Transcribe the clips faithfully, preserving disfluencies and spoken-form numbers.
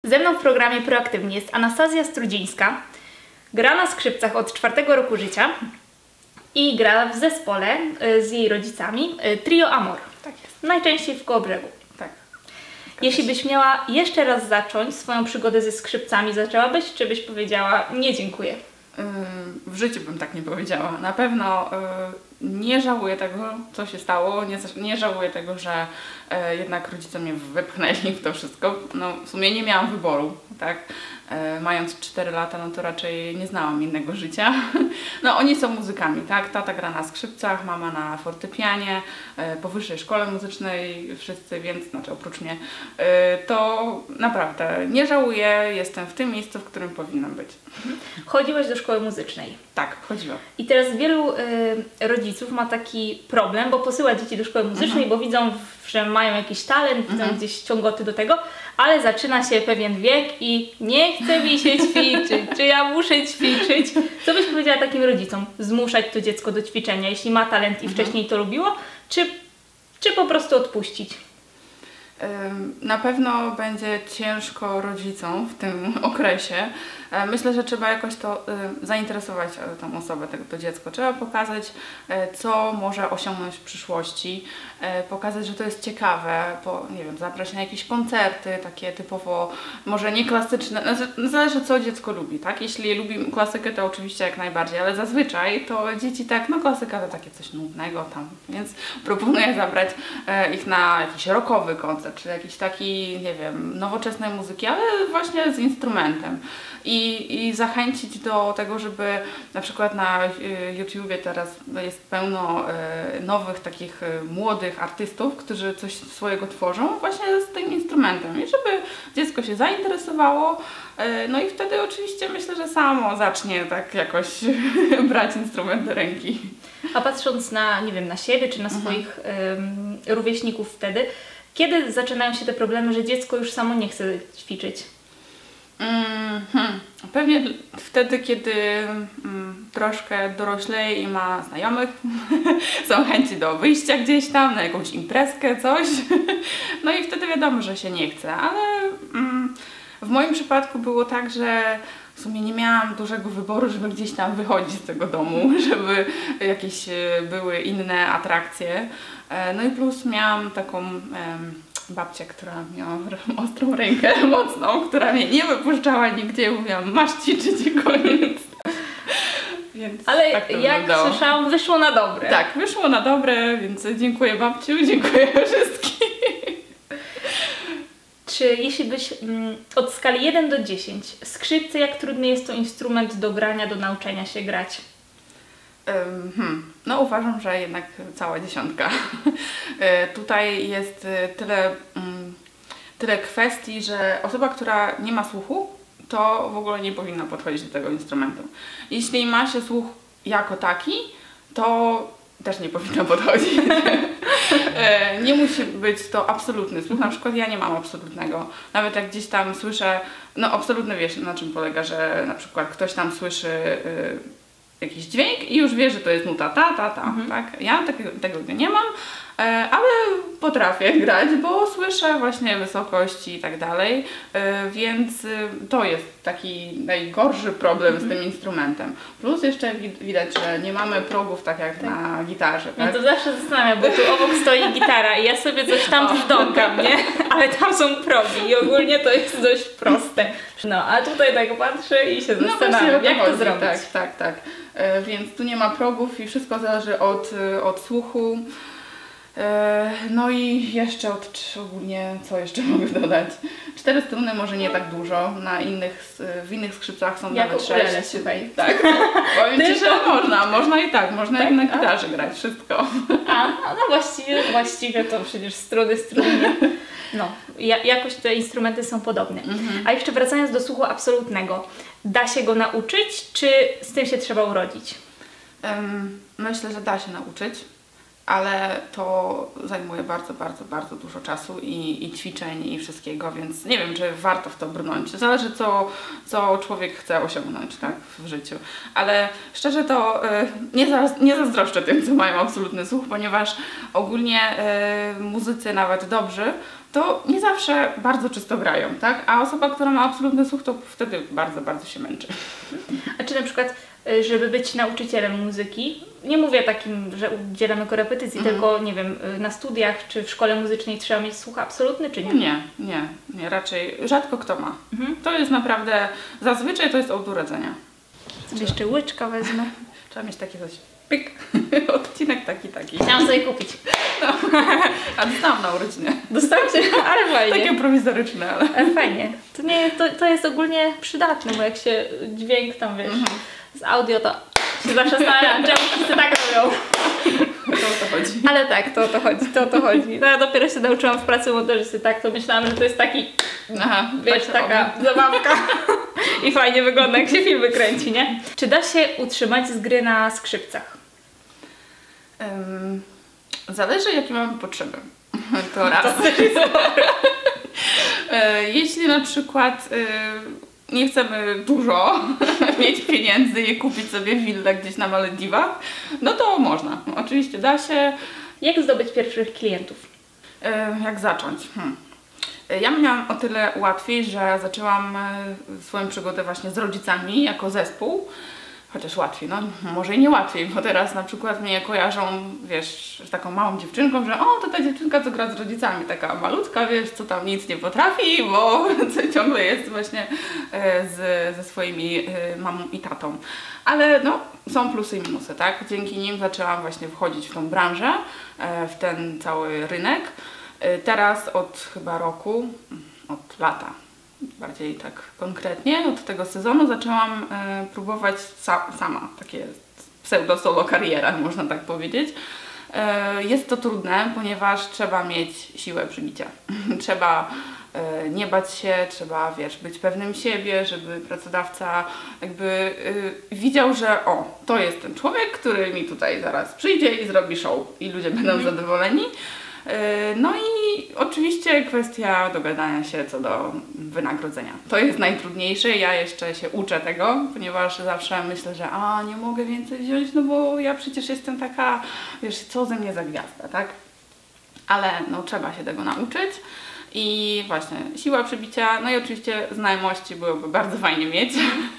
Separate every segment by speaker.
Speaker 1: Ze mną w programie Proaktywnie jest Anastazja Strudzińska. Gra na skrzypcach od czwartego roku życia i gra w zespole z jej rodzicami Trio Amor.
Speaker 2: Tak jest.
Speaker 1: Najczęściej w Kołobrzegu.
Speaker 2: Tak.
Speaker 1: Jeśli byś miała jeszcze raz zacząć swoją przygodę ze skrzypcami, zaczęłabyś, czy byś powiedziała nie dziękuję?
Speaker 2: W życiu bym tak nie powiedziała. Na pewno nie żałuję tego, co się stało. Nie, nie żałuję tego, że jednak rodzice mnie wypchnęli w to wszystko. No, w sumie nie miałam wyboru, tak? Mając cztery lata, no to raczej nie znałam innego życia. No oni są muzykami, tak? Tata gra na skrzypcach, mama na fortepianie, po wyższej szkole muzycznej wszyscy, więc, znaczy oprócz mnie, to naprawdę nie żałuję, jestem w tym miejscu, w którym powinnam być.
Speaker 1: Chodziłaś do szkoły muzycznej.
Speaker 2: Tak, chodziłam.
Speaker 1: I teraz wielu y, rodziców ma taki problem, bo posyła dzieci do szkoły muzycznej,
Speaker 2: Mhm.
Speaker 1: bo widzą, że mają jakiś talent, widzą
Speaker 2: Mhm.
Speaker 1: gdzieś ciągoty do tego, ale zaczyna się pewien wiek i nie chce mi się ćwiczyć, czy ja muszę ćwiczyć. Co byś powiedziała takim rodzicom? Zmuszać to dziecko do ćwiczenia, jeśli ma talent i
Speaker 2: Mhm.
Speaker 1: wcześniej to lubiło, czy, czy po prostu odpuścić?
Speaker 2: Na pewno będzie ciężko rodzicom w tym okresie. Myślę, że trzeba jakoś to zainteresować tą osobę, to dziecko. Trzeba pokazać, co może osiągnąć w przyszłości, pokazać, że to jest ciekawe, po, nie wiem, zabrać na jakieś koncerty, takie typowo, może nie klasyczne, zależy co dziecko lubi, tak? Jeśli lubi klasykę, to oczywiście jak najbardziej, ale zazwyczaj to dzieci tak, no klasyka to takie coś nudnego tam, więc proponuję zabrać ich na jakiś rockowy koncert, czy jakiś taki, nie wiem, nowoczesnej muzyki, ale właśnie z instrumentem. I, i zachęcić do tego, żeby na przykład na YouTubie teraz jest pełno e, nowych takich e, młodych artystów, którzy coś swojego tworzą właśnie z tym instrumentem i żeby dziecko się zainteresowało, e, no i wtedy oczywiście myślę, że samo zacznie tak jakoś brać instrument do ręki.
Speaker 1: A patrząc na, nie wiem, na siebie czy na swoich mhm. y, rówieśników wtedy, kiedy zaczynają się te problemy, że dziecko już samo nie chce ćwiczyć?
Speaker 2: Mm, hmm. Pewnie wtedy, kiedy mm, troszkę dorośleje i ma znajomych, są chęci do wyjścia gdzieś tam, na jakąś imprezkę, coś. No i wtedy wiadomo, że się nie chce, ale mm, w moim przypadku było tak, że w sumie nie miałam dużego wyboru, żeby gdzieś tam wychodzić z tego domu, żeby jakieś były inne atrakcje. No i plus miałam taką babcię, która miała ostrą rękę, mocną, która mnie nie wypuszczała nigdzie, mówiłam, masz ćwiczyć i koniec. Więc
Speaker 1: ale
Speaker 2: tak
Speaker 1: jak
Speaker 2: wyglądało.
Speaker 1: Słyszałam, wyszło na dobre.
Speaker 2: Tak, wyszło na dobre, więc dziękuję babciu, dziękuję wszystkim.
Speaker 1: Czy jeśli byś mm, od skali jeden do dziesięciu, skrzypce, jak trudny jest to instrument do grania, do nauczenia się grać?
Speaker 2: Um, hmm. No uważam, że jednak cała dziesiątka. Tutaj jest tyle, um, tyle kwestii, że osoba, która nie ma słuchu, to w ogóle nie powinna podchodzić do tego instrumentu. Jeśli ma się słuch jako taki, to też nie powinna podchodzić. Nie musi być to absolutny słuch, na przykład ja nie mam absolutnego. Nawet jak gdzieś tam słyszę, no absolutny, wiesz, na czym polega, że na przykład ktoś tam słyszy y, jakiś dźwięk i już wie, że to jest nuta ta, ta, ta, mhm. tak? Ja tego, tego nie mam, ale potrafię grać, bo słyszę właśnie wysokości i tak dalej, więc to jest taki najgorszy problem mhm. z tym instrumentem. Plus jeszcze widać, że nie mamy progów tak jak tak. na gitarze. Tak?
Speaker 1: Ja to zawsze zastanawiam, bo tu obok stoi gitara i ja sobie coś tam wdąkam, nie? Ale tam są progi i ogólnie to jest dość proste. No, a tutaj tak patrzę i się zastanawiam, no jak to chodzi. zrobić.
Speaker 2: Tak, tak, tak. Więc tu nie ma progów i wszystko zależy od, od słuchu. No i jeszcze od ogólnie, co jeszcze mogę dodać? Cztery struny może nie tak dużo, na innych, w innych skrzypcach są
Speaker 1: jak
Speaker 2: nawet
Speaker 1: sześć.
Speaker 2: Tutaj. Tak, powiem Ci, że można, można i tak, można tak, i na gitarze grać, wszystko.
Speaker 1: A, no właściwie, właściwie to przecież struny, struny. No, jakoś te instrumenty są podobne. Mhm. A jeszcze wracając do słuchu absolutnego, da się go nauczyć, czy z tym się trzeba urodzić?
Speaker 2: Um, myślę, że da się nauczyć, ale to zajmuje bardzo, bardzo, bardzo dużo czasu i, i ćwiczeń i wszystkiego, więc nie wiem, czy warto w to brnąć. Zależy, co, co człowiek chce osiągnąć, tak, w życiu. Ale szczerze to y, nie, za, nie zazdroszczę tym, co mają absolutny słuch, ponieważ ogólnie y, muzycy nawet dobrzy to nie zawsze bardzo czysto grają, tak? A osoba, która ma absolutny słuch, to wtedy bardzo, bardzo się męczy.
Speaker 1: A czy na przykład, żeby być nauczycielem muzyki, nie mówię takim, że udzielamy korepetycji, mm. tylko nie wiem, na studiach czy w szkole muzycznej trzeba mieć słuch absolutny, czy nie?
Speaker 2: Nie, nie, nie, raczej rzadko kto ma. Mm. To jest naprawdę, zazwyczaj to jest od urodzenia.
Speaker 1: Czy jeszcze łyczka wezmę?
Speaker 2: Trzeba mieć takie coś. Pyk. Odcinek taki, taki.
Speaker 1: Chciałam sobie kupić. No.
Speaker 2: A dostałam na urodzinę.
Speaker 1: Dostałam się, ale fajnie.
Speaker 2: Takie prowizoryczne, ale...
Speaker 1: ale fajnie. To, nie, to, to jest ogólnie przydatne, bo jak się dźwięk tam, wiesz, mm -hmm. z audio, to się zawsze zastanawiam, czemu wszyscy tak robią.
Speaker 2: To o to chodzi.
Speaker 1: Ale tak, to o to chodzi, to o to chodzi. No ja dopiero się nauczyłam w pracy montażysty, tak, to myślałam, że to jest taki, aha, wiesz, tak taka oby. zabawka. I fajnie wygląda, jak się filmy kręci, nie? Czy da się utrzymać z gry na skrzypcach?
Speaker 2: Um, zależy, jakie mamy potrzeby. To raz. To Jeśli na przykład y, nie chcemy dużo mieć pieniędzy i kupić sobie willę gdzieś na Malediwach, no to można. Oczywiście da się.
Speaker 1: Jak zdobyć pierwszych klientów?
Speaker 2: Y, jak zacząć? Hmm. Ja miałam o tyle łatwiej, że zaczęłam swoją przygodę właśnie z rodzicami jako zespół. Chociaż łatwiej, no może i nie łatwiej, bo teraz na przykład mnie kojarzą, wiesz, z taką małą dziewczynką, że o, to ta dziewczynka, co gra z rodzicami, taka malutka, wiesz, co tam nic nie potrafi, bo ciągle jest właśnie z, ze swoimi mamą i tatą. Ale no, są plusy i minusy, tak? Dzięki nim zaczęłam właśnie wchodzić w tą branżę, w ten cały rynek. Teraz od chyba roku, od lata, bardziej tak konkretnie, od tego sezonu zaczęłam e, próbować sa sama, takie pseudo-solo kariera, można tak powiedzieć. E, jest to trudne, ponieważ trzeba mieć siłę przybicia. Trzeba e, nie bać się, trzeba, wiesz, być pewnym siebie, żeby pracodawca jakby e, widział, że o, to jest ten człowiek, który mi tutaj zaraz przyjdzie i zrobi show i ludzie będą mm. zadowoleni. No i oczywiście kwestia dogadania się co do wynagrodzenia. To jest najtrudniejsze, ja jeszcze się uczę tego, ponieważ zawsze myślę, że a nie mogę więcej wziąć, no bo ja przecież jestem taka, wiesz, co ze mnie za gwiazda, tak? Ale no trzeba się tego nauczyć i właśnie siła przybicia, no i oczywiście znajomości byłoby bardzo fajnie mieć.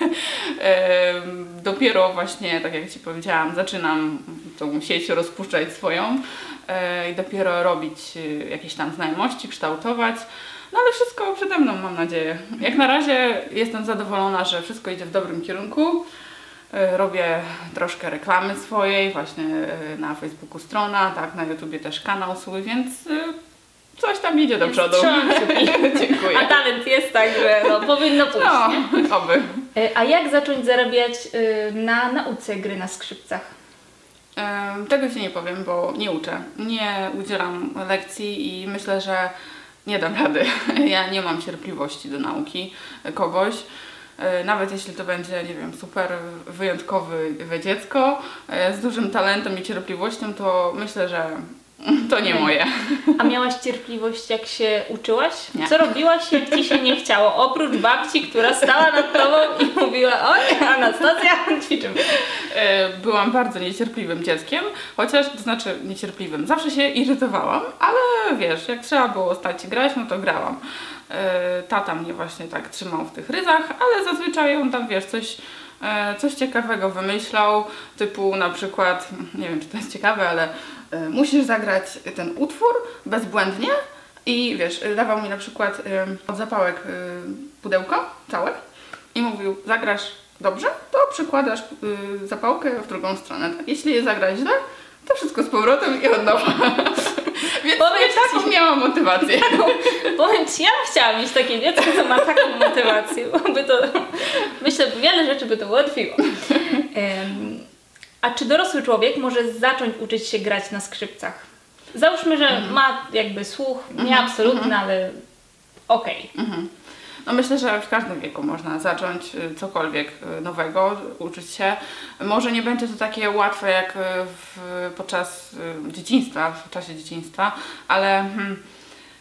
Speaker 2: Dopiero właśnie, tak jak Ci powiedziałam, zaczynam tą sieć rozpuszczać swoją i dopiero robić jakieś tam znajomości, kształtować. No ale wszystko przede mną, mam nadzieję. Jak na razie jestem zadowolona, że wszystko idzie w dobrym kierunku. Robię troszkę reklamy swojej, właśnie na Facebooku strona, tak, na YouTubie też kanał swój, więc coś tam idzie do przodu.
Speaker 1: Dziękuję. A talent jest, także no, powinno pójść.
Speaker 2: No, oby.
Speaker 1: A jak zacząć zarabiać na nauce gry na skrzypcach?
Speaker 2: Tego Ci nie powiem, bo nie uczę. Nie udzielam lekcji i myślę, że nie dam rady. Ja nie mam cierpliwości do nauki kogoś. Nawet jeśli to będzie, nie wiem, super wyjątkowe dziecko z dużym talentem i cierpliwością, to myślę, że to nie moje.
Speaker 1: A miałaś cierpliwość, jak się uczyłaś?
Speaker 2: Nie.
Speaker 1: Co robiłaś, jak Ci się nie chciało? Oprócz babci, która stała nad Tobą i mówiła: oj, Anastazja, ćwiczymy.
Speaker 2: Byłam bardzo niecierpliwym dzieckiem, chociaż, to znaczy niecierpliwym, zawsze się irytowałam, ale wiesz, jak trzeba było stać i grać, no to grałam. Tata mnie właśnie tak trzymał w tych ryzach, ale zazwyczaj on tam, wiesz, coś coś ciekawego wymyślał, typu na przykład, nie wiem czy to jest ciekawe, ale y, musisz zagrać ten utwór bezbłędnie i wiesz, dawał mi na przykład y, od zapałek y, pudełko całe i mówił: zagrasz dobrze, to przykładasz y, zapałkę w drugą stronę. Tak? Jeśli je zagrasz źle, to wszystko z powrotem i od nowa. Więc powiem taką ci, miałam motywację.
Speaker 1: Taką, powiem Ci, ja chciałam mieć takie dziecko, co ma taką motywację, by to, myślę, wiele rzeczy by to ułatwiło. Um, a czy dorosły człowiek może zacząć uczyć się grać na skrzypcach? Załóżmy, że mhm. ma jakby słuch, nie mhm. absolutny, mhm. ale okej. Okay.
Speaker 2: Mhm. No myślę, że w każdym wieku można zacząć cokolwiek nowego, uczyć się. Może nie będzie to takie łatwe jak w, podczas dzieciństwa, w czasie dzieciństwa, ale hmm,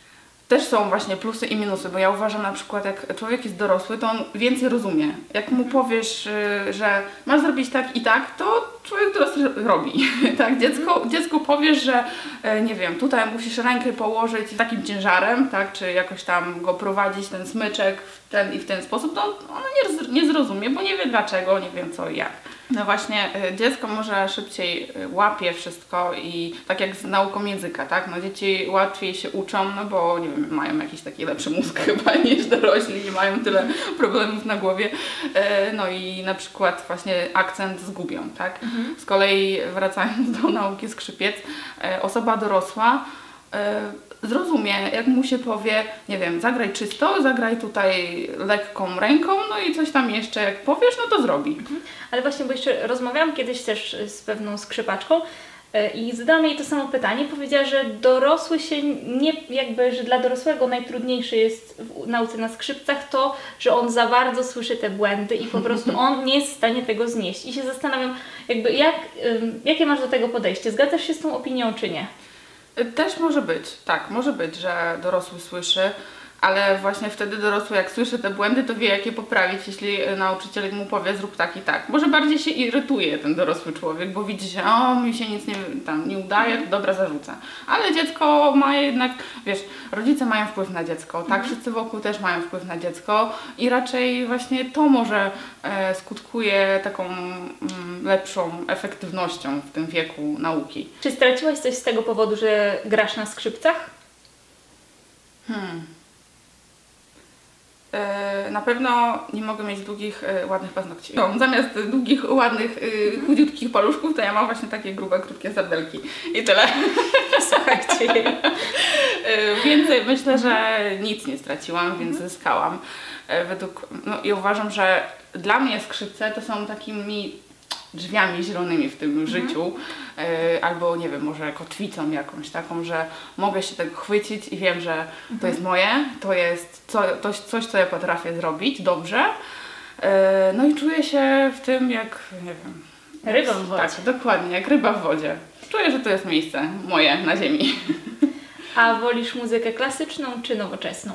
Speaker 2: też są właśnie plusy i minusy, bo ja uważam na przykład, jak człowiek jest dorosły, to on więcej rozumie. Jak mu powiesz, że masz zrobić tak i tak, to człowiek dorosły robi. Tak, dziecko, dziecku powiesz, że nie wiem, tutaj musisz rękę położyć takim ciężarem, tak, czy jakoś tam go prowadzić, ten smyczek w ten i w ten sposób, to ono nie, nie zrozumie, bo nie wie dlaczego, nie wiem co i jak. No właśnie, dziecko może szybciej łapie wszystko i tak jak z nauką języka, tak? No dzieci łatwiej się uczą, no bo nie wiem, mają jakiś taki lepszy mózg chyba niż dorośli, nie mają tyle problemów na głowie. No i na przykład właśnie akcent zgubią, tak? Mhm. Z kolei wracając do nauki skrzypiec, osoba dorosła zrozumie, jak mu się powie, nie wiem, zagraj czysto, zagraj tutaj lekką ręką, no i coś tam jeszcze jak powiesz, no to zrobi. Mhm.
Speaker 1: Ale właśnie, bo jeszcze rozmawiałam kiedyś też z pewną skrzypaczką i zadałam jej to samo pytanie. Powiedziała, że dorosły się nie, jakby, że dla dorosłego najtrudniejsze jest w nauce na skrzypcach to, że on za bardzo słyszy te błędy i po prostu on nie jest w stanie tego znieść. I się zastanawiam, jakby jak, jakie masz do tego podejście? Zgadzasz się z tą opinią, czy nie?
Speaker 2: Też może być, tak, może być, że dorosły słyszy, ale właśnie wtedy dorosły, jak słyszy te błędy, to wie, jak je poprawić, jeśli nauczyciel mu powie, zrób tak i tak. Może bardziej się irytuje ten dorosły człowiek, bo widzi się, o, mi się nic nie, tam, nie udaje, to dobra, zarzucę. Ale dziecko ma jednak, wiesz, rodzice mają wpływ na dziecko, tak, mhm. wszyscy wokół też mają wpływ na dziecko i raczej właśnie to może e, skutkuje taką mm, lepszą efektywnością w tym wieku nauki.
Speaker 1: Czy straciłaś coś z tego powodu, że grasz na skrzypcach?
Speaker 2: Hmm. Na pewno nie mogę mieć długich, ładnych paznokci. No, zamiast długich, ładnych, chudziutkich paluszków, to ja mam właśnie takie grube, krótkie sardelki. I tyle.
Speaker 1: Słuchajcie.
Speaker 2: Więc myślę, że nic nie straciłam, więc zyskałam. Według, no i uważam, że dla mnie skrzypce to są takimi drzwiami zielonymi w tym mhm. życiu, y, albo nie wiem, może kotwicą jakąś taką, że mogę się tego chwycić i wiem, że mhm. to jest moje, to jest co, to, coś, co ja potrafię zrobić dobrze, y, no i czuję się w tym jak, nie wiem...
Speaker 1: Ryba w wodzie.
Speaker 2: Tak, dokładnie, jak ryba w wodzie. Czuję, że to jest miejsce moje na ziemi.
Speaker 1: A wolisz muzykę klasyczną czy nowoczesną?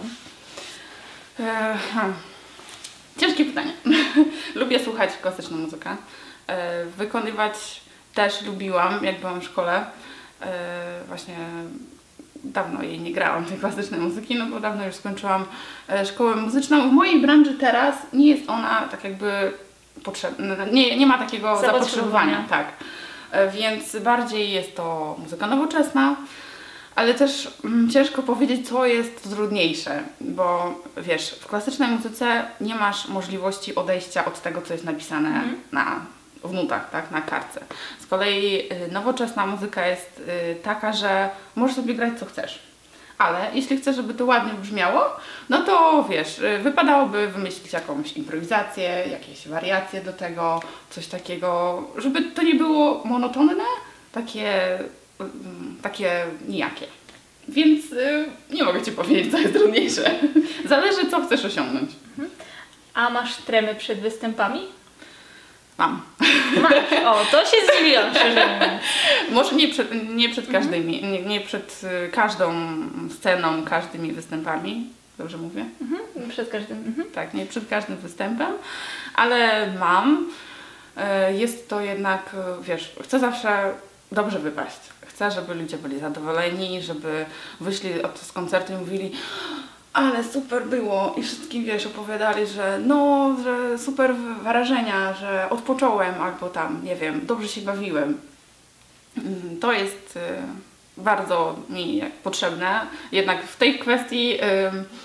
Speaker 2: Y, hmm. Ciężkie pytanie. Lubię słuchać klasyczną muzykę. Wykonywać też lubiłam, jak byłam w szkole. Właśnie dawno jej nie grałam, tej klasycznej muzyki, no bo dawno już skończyłam szkołę muzyczną. W mojej branży teraz nie jest ona tak jakby potrzebna, nie, nie ma takiego zapotrzebowania, tak. Więc bardziej jest to muzyka nowoczesna, ale też mm, ciężko powiedzieć, co jest trudniejsze, bo wiesz, w klasycznej muzyce nie masz możliwości odejścia od tego, co jest napisane mm. na w nutach, tak, na kartce. Z kolei y, nowoczesna muzyka jest y, taka, że możesz sobie grać co chcesz. Ale jeśli chcesz, żeby to ładnie brzmiało, no to wiesz, y, wypadałoby wymyślić jakąś improwizację, jakieś wariacje do tego, coś takiego, żeby to nie było monotonne, takie, y, takie nijakie. Więc y, nie mogę Ci powiedzieć, co jest trudniejsze. Zależy, co chcesz osiągnąć.
Speaker 1: Mhm. A masz tremy przed występami?
Speaker 2: Mam.
Speaker 1: Masz. O, to się zdziwiłam, szczerze mówiąc.
Speaker 2: Może nie przed, nie przed każdymi, mhm. nie, nie przed każdą sceną, każdymi występami. Dobrze mówię?
Speaker 1: Mhm. Przed każdym. Mhm.
Speaker 2: Tak, nie przed każdym występem, ale mam. Jest to jednak, wiesz, chcę zawsze dobrze wypaść. Chcę, żeby ludzie byli zadowoleni, żeby wyszli od z koncertu i mówili: ale super było i wszystkim, wiesz, opowiadali, że no, że super wrażenia, że odpocząłem albo tam, nie wiem, dobrze się bawiłem. To jest y, bardzo mi potrzebne. Jednak w tej kwestii y,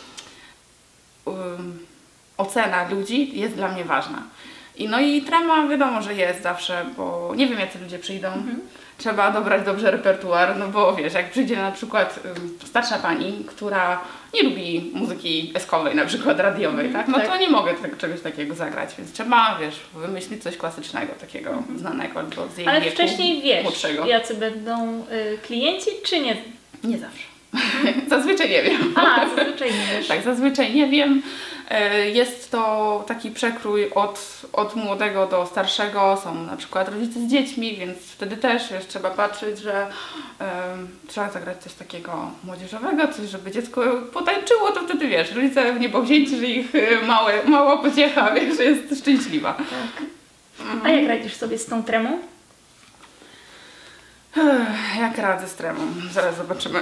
Speaker 2: y, ocena ludzi jest dla mnie ważna. I no i trema wiadomo, że jest zawsze, bo nie wiem, jacy ludzie przyjdą. Mhm. Trzeba dobrać dobrze repertuar, no bo wiesz, jak przyjdzie na przykład y, starsza pani, która nie lubi muzyki eskowej, na przykład radiowej, mm, tak? No tak. To nie mogę tak, czegoś takiego zagrać, więc trzeba, wiesz, wymyślić coś klasycznego, takiego mm. znanego, albo z jej
Speaker 1: Ale
Speaker 2: wieku
Speaker 1: wcześniej wiesz,
Speaker 2: młodszego.
Speaker 1: Jacy będą y, klienci, czy nie?
Speaker 2: Nie zawsze. Zazwyczaj nie wiem.
Speaker 1: A, zazwyczaj nie wiesz.
Speaker 2: Tak, zazwyczaj nie wiem. Jest to taki przekrój od, od młodego do starszego, są na przykład rodzice z dziećmi, więc wtedy też wiesz, trzeba patrzeć, że um, trzeba zagrać coś takiego młodzieżowego, coś, żeby dziecko potańczyło, to wtedy wiesz, rodzice w niebo wzięci, że ich małe, mała pociecha, wiesz, że jest szczęśliwa.
Speaker 1: Tak. A jak radzisz sobie z tą tremą?
Speaker 2: Jak radzę z tremą? Zaraz zobaczymy.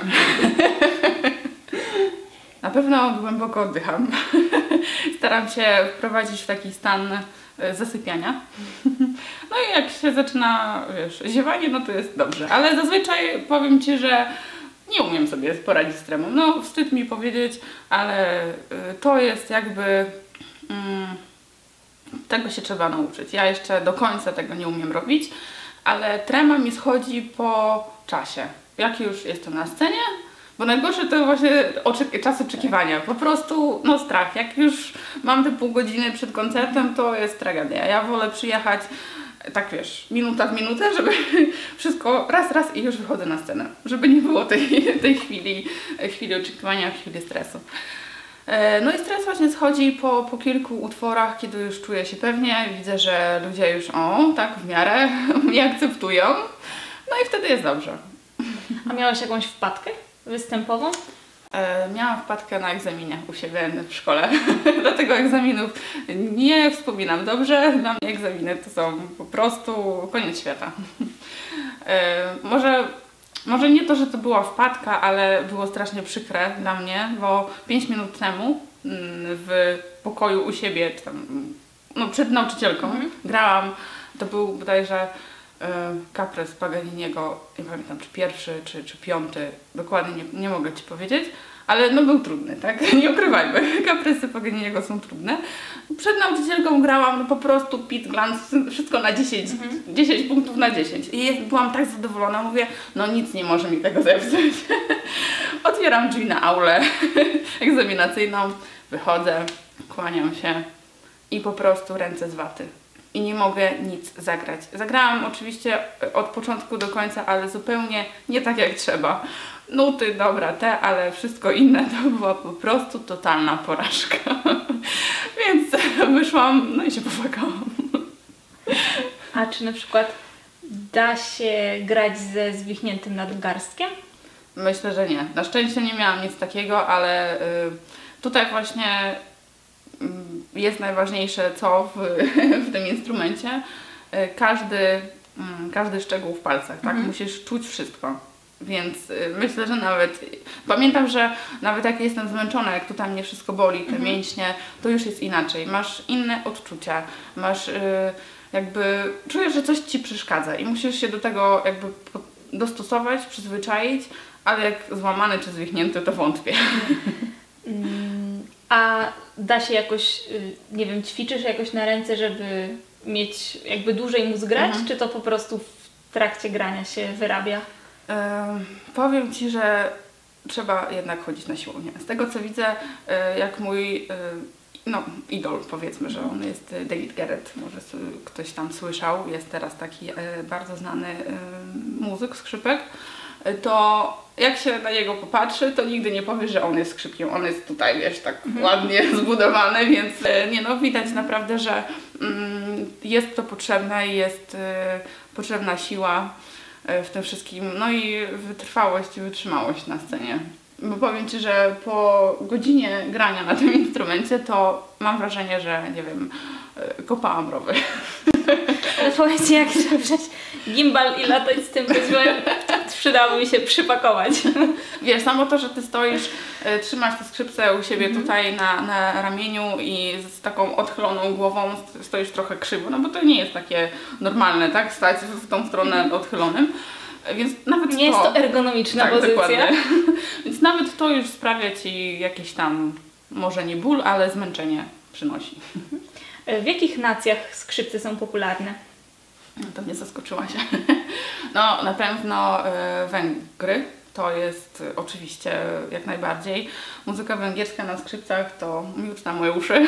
Speaker 2: Na pewno głęboko oddycham. Staram się wprowadzić w taki stan zasypiania. No i jak się zaczyna, wiesz, ziewanie, no to jest dobrze. Ale zazwyczaj powiem Ci, że nie umiem sobie poradzić z tremą. No wstyd mi powiedzieć, ale to jest jakby... Mm, tego się trzeba nauczyć. Ja jeszcze do końca tego nie umiem robić, ale trema mi schodzi po czasie. Jak już jestem na scenie, bo najgorsze to właśnie oczek- czas oczekiwania. Po prostu, no strach. Jak już mam te pół godziny przed koncertem, to jest tragedia. Ja wolę przyjechać, tak wiesz, minuta w minutę, żeby wszystko raz, raz i już wychodzę na scenę. Żeby nie było tej, tej chwili, chwili oczekiwania, chwili stresu. No i stres właśnie schodzi po, po kilku utworach, kiedy już czuję się pewnie, widzę, że ludzie już o, tak w miarę mnie akceptują, no i wtedy jest dobrze.
Speaker 1: A miałaś jakąś wpadkę występową?
Speaker 2: E, miałam wpadkę na egzaminie u siebie w szkole, dlatego egzaminów nie wspominam dobrze, dla mnie egzaminy to są po prostu koniec świata. E, może... Może nie to, że to była wpadka, ale było strasznie przykre dla mnie, bo pięć minut temu w pokoju u siebie, czy tam, no przed nauczycielką, mm-hmm. grałam, to był bodajże y, Caprese Paganiniego, nie pamiętam czy pierwszy, czy, czy piąty, dokładnie nie, nie mogę Ci powiedzieć, ale no był trudny, tak? Nie ukrywajmy, Capresy Paganiniego są trudne. Przed nauczycielką grałam, no po prostu pit, glans, wszystko na dziesięć, mhm. dziesięć punktów na dziesięć. I jest, byłam tak zadowolona, mówię, no nic nie może mi tego zepsuć. Otwieram drzwi na aulę egzaminacyjną, wychodzę, kłaniam się i po prostu ręce z waty. I nie mogę nic zagrać. Zagrałam oczywiście od początku do końca, ale zupełnie nie tak jak trzeba. Nuty, dobra, te, ale wszystko inne to była po prostu totalna porażka. Więc wyszłam, no i się popłakałam.
Speaker 1: A czy na przykład da się grać ze zwichniętym nadgarstkiem?
Speaker 2: Myślę, że nie. Na szczęście nie miałam nic takiego, ale y, tutaj właśnie y, jest najważniejsze co w, w tym instrumencie. Y, każdy, y, każdy szczegół w palcach, tak? Mhm. Musisz czuć wszystko. Więc y, myślę, że nawet, pamiętam, że nawet jak jestem zmęczona, jak tutaj mnie wszystko boli, te mhm. mięśnie, to już jest inaczej. Masz inne odczucia, masz y, jakby, czujesz, że coś Ci przeszkadza i musisz się do tego jakby dostosować, przyzwyczaić, ale jak złamany czy zwichnięty, to wątpię.
Speaker 1: A da się jakoś, nie wiem, ćwiczysz jakoś na ręce, żeby mieć jakby dłużej móc grać, mhm. czy to po prostu w trakcie grania się wyrabia?
Speaker 2: Powiem Ci, że trzeba jednak chodzić na siłownię. Z tego co widzę, jak mój no, idol, powiedzmy, że on jest David Garrett, może ktoś tam słyszał, jest teraz taki bardzo znany muzyk, skrzypek, to jak się na niego popatrzy, to nigdy nie powie, że on jest skrzypkiem, on jest tutaj, wiesz, tak mhm. ładnie zbudowany, więc nie no, widać naprawdę, że mm, jest to potrzebne, jest y, potrzebna siła w tym wszystkim, no i wytrwałość i wytrzymałość na scenie. Bo powiem Ci, że po godzinie grania na tym instrumencie to mam wrażenie, że nie wiem, kopałam rowy.
Speaker 1: Ale powiedz, jak wziąć gimbal i latać z tym wyzwem, przydało mi się przypakować.
Speaker 2: Wiesz, samo to, że Ty stoisz, trzymasz tę skrzypce u siebie mm-hmm. tutaj na, na ramieniu i z taką odchyloną głową stoisz trochę krzywo, no bo to nie jest takie normalne, tak, stać w tą stronę mm-hmm. odchylonym. Więc nawet
Speaker 1: nie
Speaker 2: to,
Speaker 1: jest to ergonomiczna
Speaker 2: tak,
Speaker 1: pozycja.
Speaker 2: Dokładnie. Więc nawet to już sprawia Ci jakiś tam, może nie ból, ale zmęczenie przynosi.
Speaker 1: W jakich nacjach skrzypce są popularne?
Speaker 2: No to mnie zaskoczyłaś. No na pewno y, Węgry. To jest y, oczywiście jak najbardziej. Muzyka węgierska na skrzypcach to miód na moje uszy.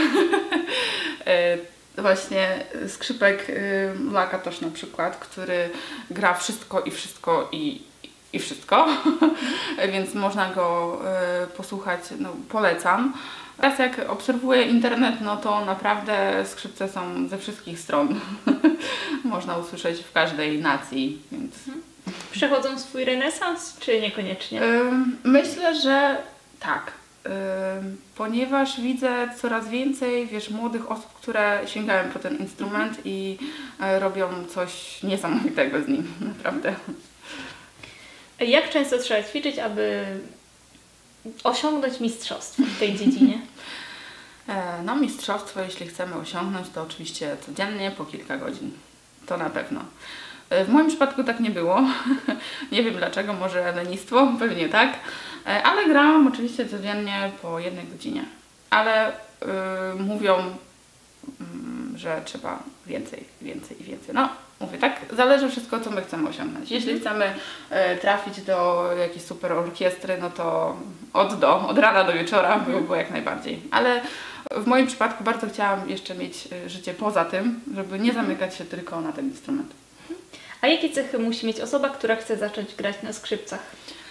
Speaker 2: y, Właśnie skrzypek y, Lakatosz na przykład, który gra wszystko i wszystko i, i wszystko, więc można go y, posłuchać, no, polecam. Teraz jak obserwuję internet, no to naprawdę skrzypce są ze wszystkich stron. Można usłyszeć w każdej nacji, więc...
Speaker 1: Przechodzą swój renesans, czy niekoniecznie?
Speaker 2: Myślę, że tak. Ponieważ widzę coraz więcej, wiesz, młodych osób, które sięgają po ten instrument i robią coś niesamowitego z nim, naprawdę.
Speaker 1: Jak często trzeba ćwiczyć, aby osiągnąć mistrzostwo w tej dziedzinie?
Speaker 2: No mistrzostwo, jeśli chcemy osiągnąć, to oczywiście codziennie po kilka godzin. To na pewno. W moim przypadku tak nie było. Nie wiem dlaczego, może lenistwo, pewnie tak. Ale grałam oczywiście codziennie po jednej godzinie. Ale yy, mówią, yy, że trzeba więcej, więcej i więcej. No, mówię tak, zależy wszystko, co my chcemy osiągnąć. Jeśli chcemy yy, trafić do jakiejś super orkiestry, no to od do, od rana do wieczora było, było jak najbardziej. Ale w moim przypadku bardzo chciałam jeszcze mieć życie poza tym, żeby nie zamykać się tylko na ten instrument.
Speaker 1: A jakie cechy musi mieć osoba, która chce zacząć grać na skrzypcach?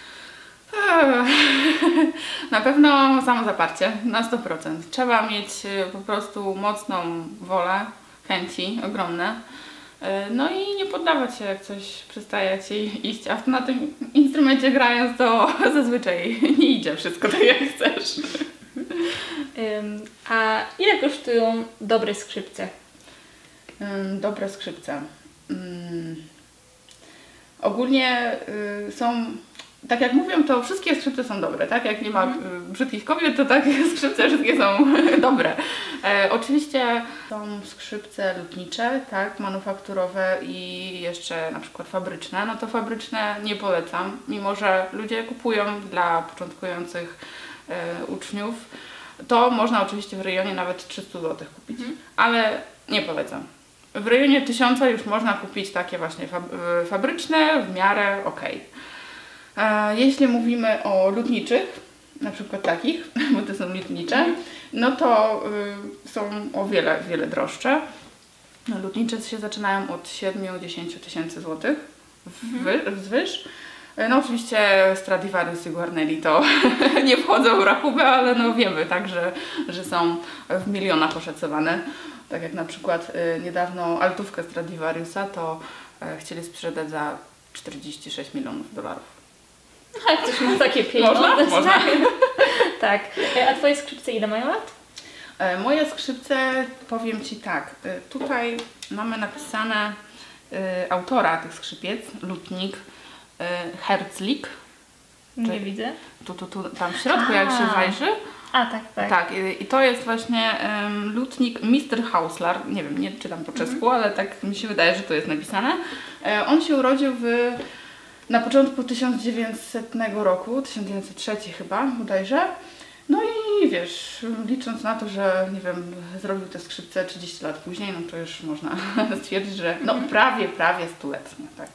Speaker 2: Na pewno samozaparcie, na sto procent. Trzeba mieć po prostu mocną wolę, chęci ogromne. No i nie poddawać się, jak coś przestaje Ci iść, a na tym instrumencie grając to zazwyczaj nie idzie wszystko tak, jak chcesz.
Speaker 1: A ile kosztują dobre skrzypce?
Speaker 2: Dobre skrzypce. Ogólnie są... Tak jak mówią, to wszystkie skrzypce są dobre, tak? Jak nie ma mm. brzydkich kobiet, to tak skrzypce wszystkie są dobre. E, oczywiście są skrzypce lutnicze, tak? Manufakturowe i jeszcze na przykład fabryczne. No to fabryczne nie polecam, mimo że ludzie kupują dla początkujących e, uczniów. To można oczywiście w rejonie nawet trzysta złotych kupić, mm. ale nie polecam. W rejonie tysiąca już można kupić takie właśnie fab fabryczne, w miarę okej. Jeśli mówimy o lutniczych, na przykład takich, bo to są lutnicze, no to y, są o wiele, wiele droższe. No, lutnicze się zaczynają od siedmiu do dziesięciu tysięcy złotych wzwyż. No oczywiście Stradivarius i Guarneri to nie wchodzą w rachubę, ale no wiemy tak, że, że są w milionach oszacowane. Tak jak na przykład y, niedawno altówkę Stradivariusa to y, chcieli sprzedać za czterdzieści sześć milionów dolarów.
Speaker 1: A jak ktoś ma takie pieniądze.
Speaker 2: Można? Można.
Speaker 1: Tak. A Twoje skrzypce ile mają lat?
Speaker 2: E, moje skrzypce, powiem Ci tak, e, tutaj mamy napisane e, autora tych skrzypiec, lutnik e, Herzlik.
Speaker 1: Nie Czy, widzę.
Speaker 2: Tu, tu, tu, tam w środku, A. jak się zajrzy.
Speaker 1: A, tak, tak.
Speaker 2: Tak, i, i to jest właśnie um, lutnik mister Hauslar, nie wiem, nie czytam po czesku, mhm. ale tak mi się wydaje, że to jest napisane. E, on się urodził w... na początku tysiąc dziewięćsetnego roku, tysiąc dziewięćset trzeci chyba, bodajże. No i wiesz, licząc na to, że nie wiem, zrobił te skrzypce trzydzieści lat później, no to już można stwierdzić, że no prawie, prawie stuletnie, tak.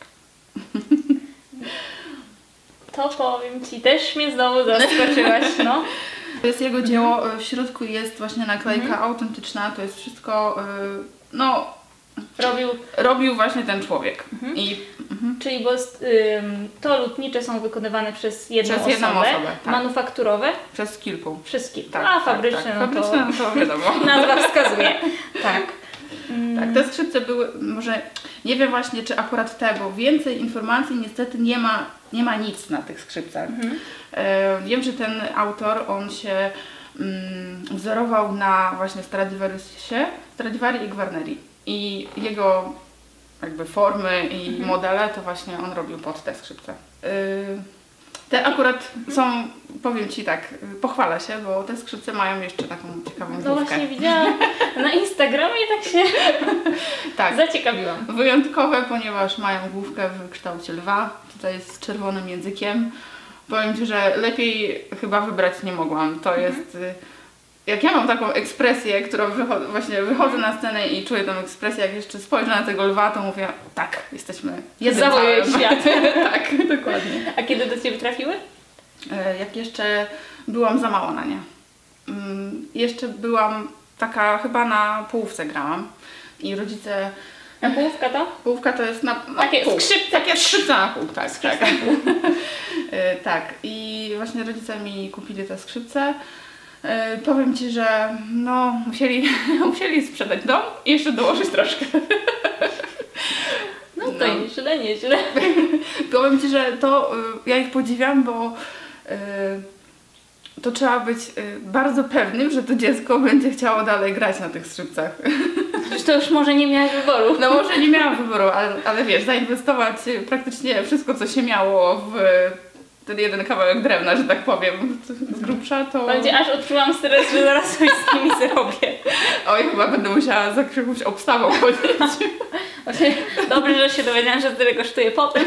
Speaker 1: To powiem Ci, też mnie znowu zaskoczyłaś, no.
Speaker 2: To jest jego dzieło, w środku jest właśnie naklejka mhm. autentyczna, to jest wszystko, no...
Speaker 1: Robił,
Speaker 2: robił właśnie ten człowiek.
Speaker 1: Mhm.
Speaker 2: I, mhm.
Speaker 1: Czyli bo ym, to lutnicze są wykonywane przez jedną
Speaker 2: przez
Speaker 1: osobę,
Speaker 2: jedną osobę tak.
Speaker 1: manufakturowe?
Speaker 2: Przez kilku.
Speaker 1: Przez kilku,
Speaker 2: tak,
Speaker 1: a
Speaker 2: tak,
Speaker 1: fabryczne,
Speaker 2: tak.
Speaker 1: no
Speaker 2: fabryczne
Speaker 1: to,
Speaker 2: no to wiadomo.
Speaker 1: Nazwa wskazuje. Tak.
Speaker 2: Tak, te skrzypce były, może nie wiem właśnie czy akurat te, bo więcej informacji niestety nie ma, nie ma nic na tych skrzypcach. Mhm. E, wiem, że ten autor, on się mm, wzorował na właśnie Stradivariusie, Stradivari i Guarneri. I jego jakby formy i mhm. modele to właśnie on robił pod te skrzypce. Yy, te akurat są, powiem Ci tak, pochwalę się, bo te skrzypce mają jeszcze taką ciekawą główkę.
Speaker 1: No właśnie widziałam na Instagramie i tak się tak. zaciekawiłam.
Speaker 2: Wyjątkowe, ponieważ mają główkę w kształcie lwa, tutaj jest z czerwonym językiem. Powiem Ci, że lepiej chyba wybrać nie mogłam. To mhm. jest... Jak ja mam taką ekspresję, którą wycho właśnie wychodzę na scenę i czuję tą ekspresję, jak jeszcze spojrzę na tego lwa, to mówię, tak, jesteśmy jednym
Speaker 1: całym. Świat.
Speaker 2: Tak, dokładnie.
Speaker 1: A kiedy do Ciebie trafiły?
Speaker 2: E, jak jeszcze byłam za mała na nie. Um, jeszcze byłam taka, chyba na połówce grałam i rodzice...
Speaker 1: A połówka to?
Speaker 2: Połówka to jest na, na
Speaker 1: takie
Speaker 2: pół.
Speaker 1: Skrzypce.
Speaker 2: Takie skrzypce na pół, tak. Tak. e, tak. I właśnie rodzice mi kupili te skrzypce. Yy, powiem Ci, że no, musieli, musieli sprzedać dom i jeszcze dołożyć troszkę.
Speaker 1: No to no. nieźle, nieźle.
Speaker 2: Powiem Ci, że to yy, ja ich podziwiam, bo yy, to trzeba być yy, bardzo pewnym, że to dziecko będzie chciało dalej grać na tych skrzypcach.
Speaker 1: Przecież to już może nie miałaś wyboru.
Speaker 2: No może nie miałam wyboru, ale, ale wiesz, zainwestować praktycznie wszystko, co się miało w ten jeden kawałek drewna, że tak powiem, z grubsza, to...
Speaker 1: Będzie aż odczułam stres, że zaraz coś z nimi zrobię.
Speaker 2: Oj, chyba będę musiała za jakąś obstawą chodzić.
Speaker 1: Dobrze, że się dowiedziałam, że tyle kosztuje potem.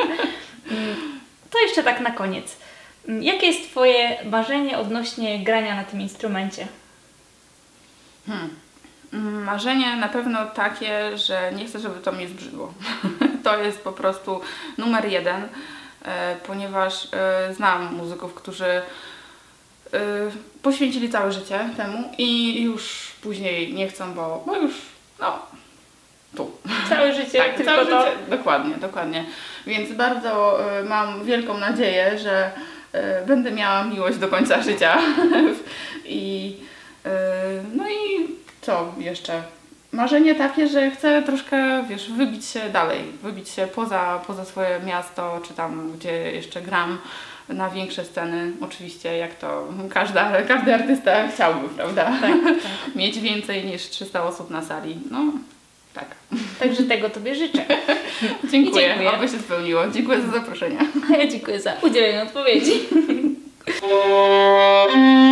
Speaker 1: To jeszcze tak na koniec. Jakie jest Twoje marzenie odnośnie grania na tym instrumencie?
Speaker 2: Hmm. Marzenie na pewno takie, że nie chcę, żeby to mi zbrzydło. To jest po prostu numer jeden, ponieważ znam muzyków, którzy poświęcili całe życie temu i już później nie chcą, bo, bo już no tu.
Speaker 1: Całe życie,
Speaker 2: tak,
Speaker 1: tylko
Speaker 2: całe
Speaker 1: to.
Speaker 2: Życie, dokładnie, dokładnie. Więc bardzo mam wielką nadzieję, że będę miała miłość do końca życia. I no i co jeszcze? Marzenie takie, że chcę troszkę, wiesz, wybić się dalej, wybić się poza, poza swoje miasto, czy tam, gdzie jeszcze gram, na większe sceny. Oczywiście, jak to każda, każdy artysta chciałby, prawda? Tak, tak. Mieć więcej niż trzysta osób na sali. No, tak.
Speaker 1: Także tego Tobie życzę.
Speaker 2: Dziękuję, dziękuję. Oby się spełniło. Dziękuję za zaproszenie.
Speaker 1: Ja dziękuję za udzielenie odpowiedzi.